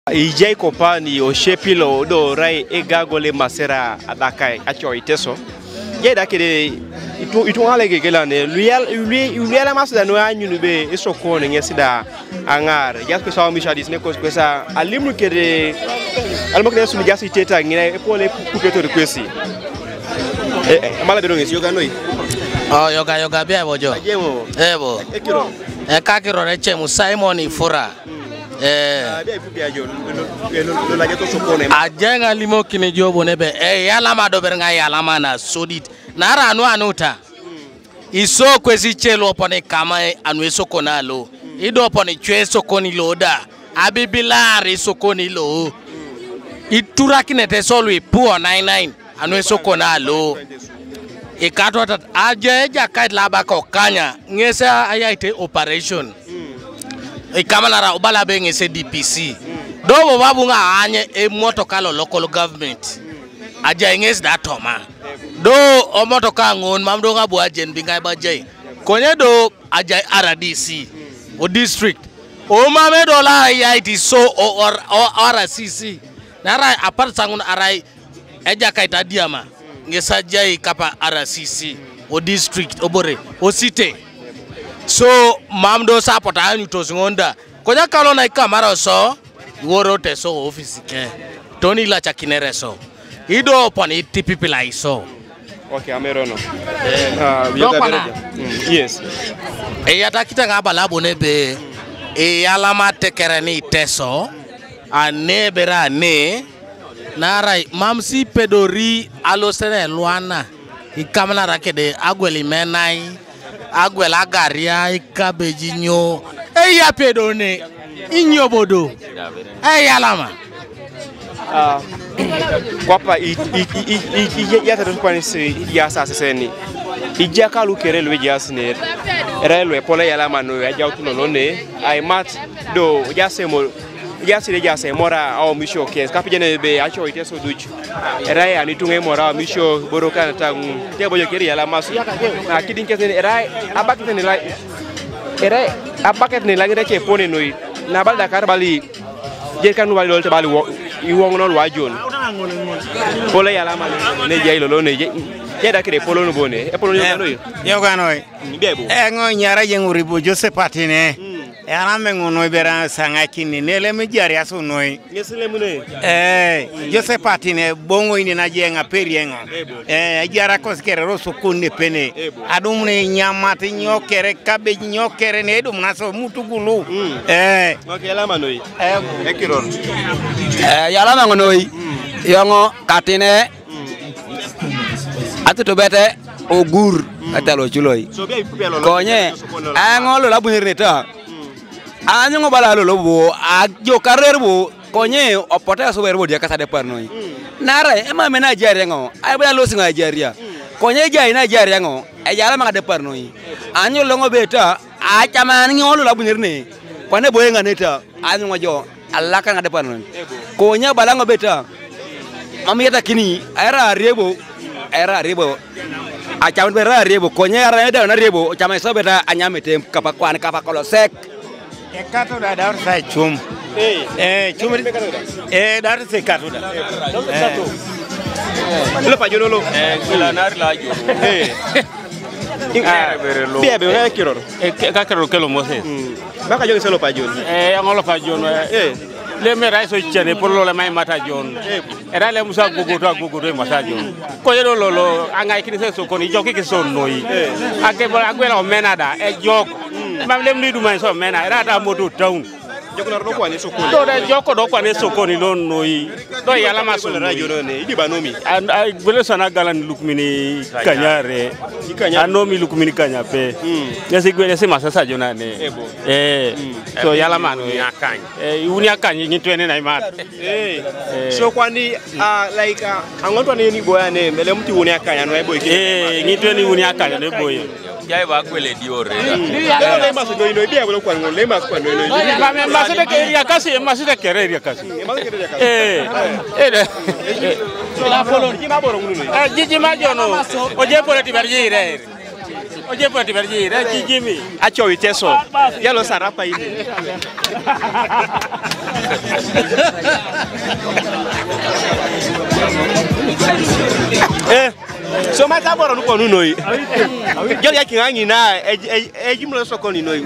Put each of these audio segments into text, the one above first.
Ijai kopani o shepilo do rai egagole masera adakai acho iteso. Ye da kede itu ale gegela ne luyala masda no anyu be esoko ne ngesida angar. Ya ko sawo mi shadis ne ko sa alimu kede almo kede sumi jasi teta ngine epole kupeto requesti. Mala bero ngesi yoga noi. Oh yoga bia bojo. Ajemo. Ebo. Ekiro. Kakiro ne chemu Simon Ifura. Ajenga limo kine jobo nebe yala madober nga yala mana sodit nara anu anuta iso kwesi chelo opone kama anu esoko nalo ido opone chwe soko ni loda abibilari soko ni lo itura kinete solo ipuo 99 anu esoko nalo ikato tat ajeja kait laba ko kanya ngesa ayaite operation Ikamana ubala bengi se DPC. Dobo babu nga anye motokalo local government. Aja inges da toma. Do o motoka ngon mamdo nga bu ajen bingai bajay. Konye do aja RDC o district. O mame do la ya iti so or RCC. Nara apart sangun arai eja kaita diama. Ngesa jai kapa RCC o district obore o city. So mamdo sapota anyu tosingonda konya kalo na ikamara so woro te so office ke toni la chakinere so ido poni tipipila iso. Okay, amerono. Yes. Yata kita ngabala bonebe alama tekereni teso anebera ne narai mamsi pedori alosene luana ikamana rakede agweli menai Agwela garia ikabeji nyo ya pedone inyobodo yalama kwapa ya tatu kwanisi ya sasa seni ija kalu kerelwe jasne relwe pole yalama no ya jautu no ne ai mat do jasemo jase mora au misho kes kapijene be acho iteso duchu erai ani tunge mora misho boroka tangu te boyo keri yala masu na kidin kes ne erai abaket ne la erai abaket ne la ngere ke pone noi na balda kar bali je kanu bali lol te bali i wong non wajon pole yala ma ne jey lolo ne je da kre polo no bone e polo yo ganoi bebo ngo nyara jenguri bo Joseph Patine Yana mengono ibera sanga kini nele mejari aso noi. Ngesile mune. Joseph Patine bongo ini na jenga periengo. Ajara koskere roso kunne pene. Adumne nyamati nyokere cabbage nyokere ne dum naso mutugulu. Okay, lama noi. Ekiron. Yala mengono yongo katine. Atu to bete ogur atalo chuloi. Konye angolo la bunireta. Anyo ngobala lo bo ajo karer bo konye opota so berbo dia kasade parnoi nara ema mena jare ngo ay bala lo singa jaria konye jai na jare ngo e jara ma de parnoi anyo lo ngobeta a chaman ngolo la bunirne kone boye nganeta anyo ngojo alla kan ngade parnoi konye bala ngobeta mami yata kini era rebo a chaman bera rebo konye era da na rebo chaman so beta anyamete kapakwan kapakolo sek Kato da dar sai chum. Chum dar se kato da. Lo pajo lo. La nar la jo. Bia be ngale kiror. Ka kiror kelo mose. Baka jogi selo pajo. Ngolo pajo no. Le mera so chene por lo le mai mata jon. Era le musa gogo mata jon. Ko yelo lo anga kini se so ko ni joki ke so noi. Ake bo agwela o menada e joko. Mamlem ni du man so mena era da moto town joko do ko ani sokoni do da joko do ko ani sokoni non noyi do yala ma so radio no ne idi banomi an bele sana galan lukmini kanyare anomi lukmini kanyape yesi gwele se masasa jona ne so yala ma no yakany uni akany ni twene na imat so kwani like angoto ni boya ne mele mti uni akanya no e boy ni twene uni akanya ne boy jai ba kwele diore le mas no ino bia bolo kwano le mas kwano no masede ke ya kasi masede kere ya kasi la polo ni ma boro ngulu jiji ma jono o je pole ti berji re Oje pati berji, ra Jimmy. Acho witeso. Yalo sarapa ini. So mata boro nuko nunoi. Joli yakingangi na ejimlo sokoni noi.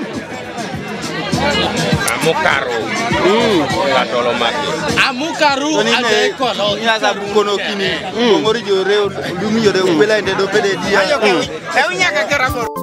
Amukaro. Katolo maki. Amukaru ade kolo. Nya sa kono kini. Ngori jore lumi jore ubela inde do pede dia. Ayo ke. Ewnya ka kera